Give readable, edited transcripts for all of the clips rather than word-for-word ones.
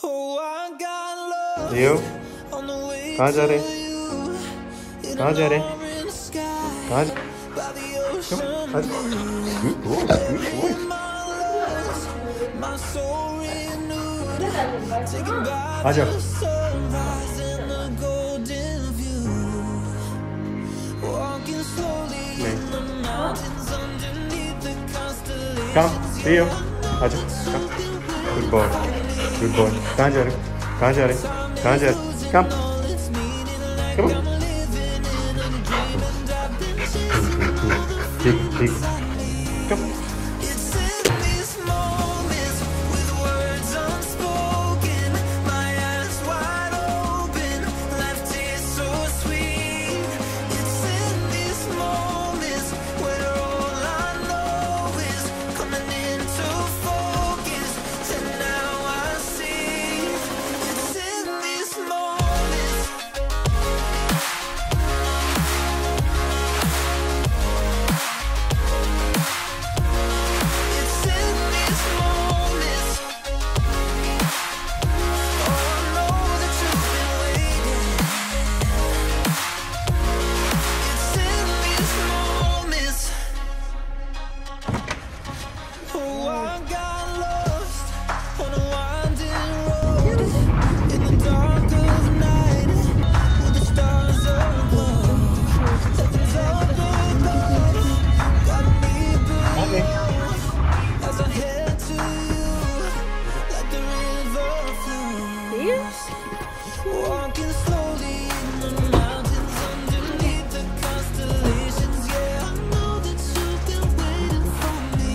लियो, कहाँ जा रहे? कहाँ जा रहे? कहाँ जा? आ जाओ। Come, Leo, आ जाओ। Good boy, good boy. कहाँ जा रहे? कहाँ जा रहे? कहाँ जा रहे? Come, come on. ठीक, come. Walking slowly in the mountains underneath the constellations. Yeah, I know that you've been waiting for me.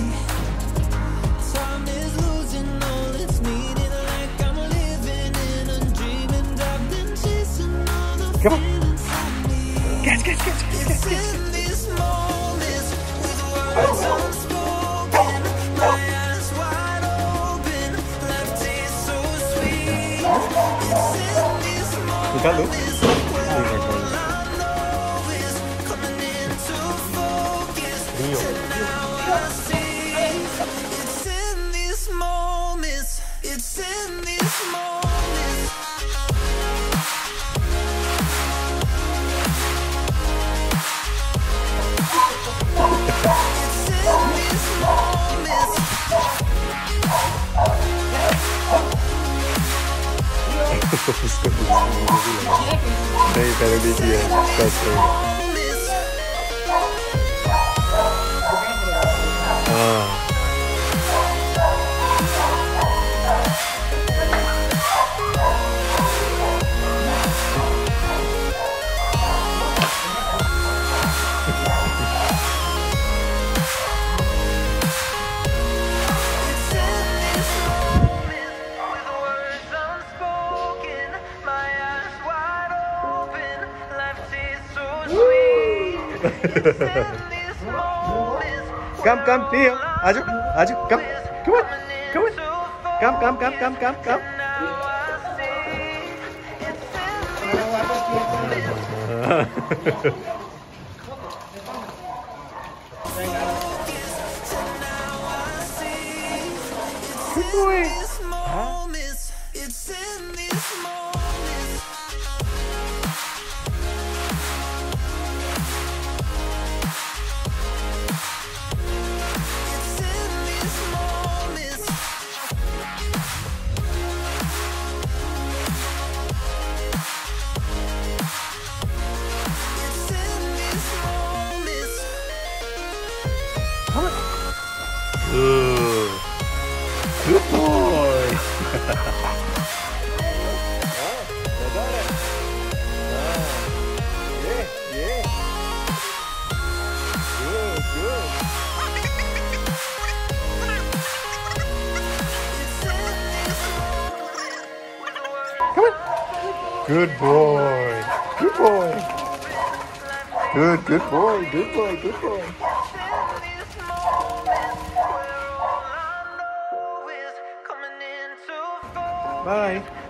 Time is losing all its meaning, like I'm living in a dream, and I've been chasing all the feelings I need. Catch. It's in these moments with words unspoken, my eyes wide open, life tastes so sweet. It's in these moments where all I know is coming into focus, and now I see. It's in these moments, it's in these moments. It's in these moments. नहीं पहले देखिए हाँ Come, Leo. Aju, come on. Come. Good boy. It's in these moments. Good boy. Yeah. Good. Come on. Good boy. Good boy. Bye.